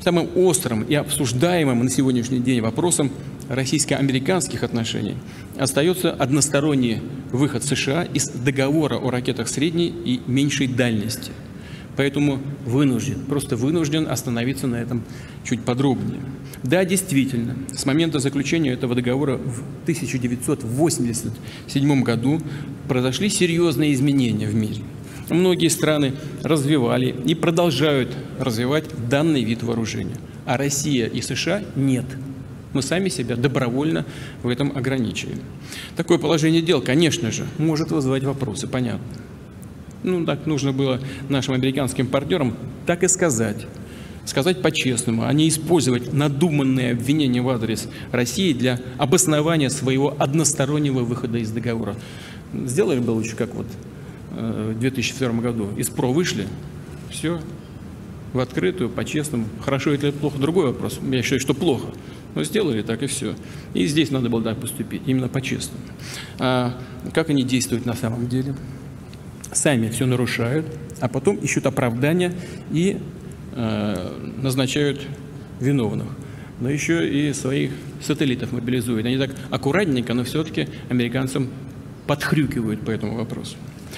самым острым и обсуждаемым на сегодняшний день вопросом российско-американских отношений остается односторонний выход США из договора о ракетах средней и меньшей дальности. Поэтому просто вынужден остановиться на этом чуть подробнее. Да, действительно, с момента заключения этого договора в 1987 году произошли серьезные изменения в мире. Многие страны развивали и продолжают развивать данный вид вооружения, а Россия и США нет. Мы сами себя добровольно в этом ограничили. Такое положение дел, конечно же, может вызывать вопросы, понятно. Так нужно было нашим американским партнерам так и сказать. Сказать по-честному, а не использовать надуманные обвинения в адрес России для обоснования своего одностороннего выхода из договора. Сделали бы лучше, как в 2002 году. Из ПРО вышли, все, в открытую, по-честному. Хорошо это или плохо, другой вопрос. Я считаю, что плохо. Но сделали так и все. И здесь надо было так поступить, именно по-честному. А как они действуют на самом деле? Сами все нарушают, а потом ищут оправдания и назначают виновных. Но еще и своих сателлитов мобилизуют. Они так аккуратненько, но все-таки американцам подхрюкивают по этому вопросу.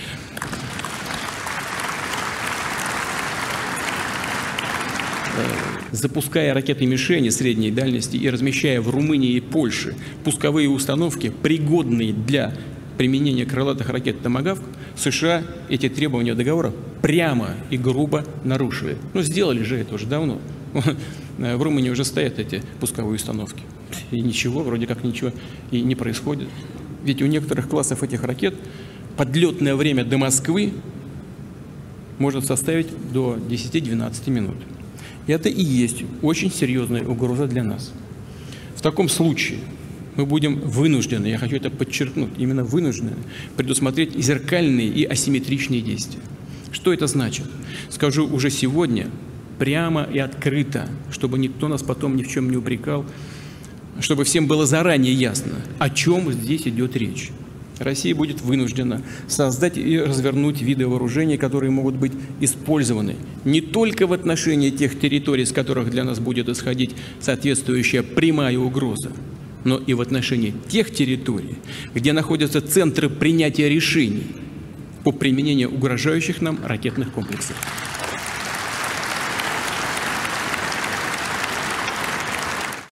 Запуская ракеты-мишени средней дальности и размещая в Румынии и Польше пусковые установки, пригодные для применения крылатых ракет «Томагавк», США эти требования договора прямо и грубо нарушили. Сделали же это уже давно. В Румынии уже стоят эти пусковые установки. И ничего, вроде как ничего и не происходит. Ведь у некоторых классов этих ракет подлетное время до Москвы может составить до 10-12 минут. И это и есть очень серьезная угроза для нас. В таком случае мы будем вынуждены, я хочу это подчеркнуть, именно вынуждены предусмотреть зеркальные и асимметричные действия. Что это значит? Скажу уже сегодня, прямо и открыто, чтобы никто нас потом ни в чем не упрекал, чтобы всем было заранее ясно, о чем здесь идет речь. Россия будет вынуждена создать и развернуть виды вооружений, которые могут быть использованы не только в отношении тех территорий, с которых для нас будет исходить соответствующая прямая угроза, но и в отношении тех территорий, где находятся центры принятия решений по применению угрожающих нам ракетных комплексов.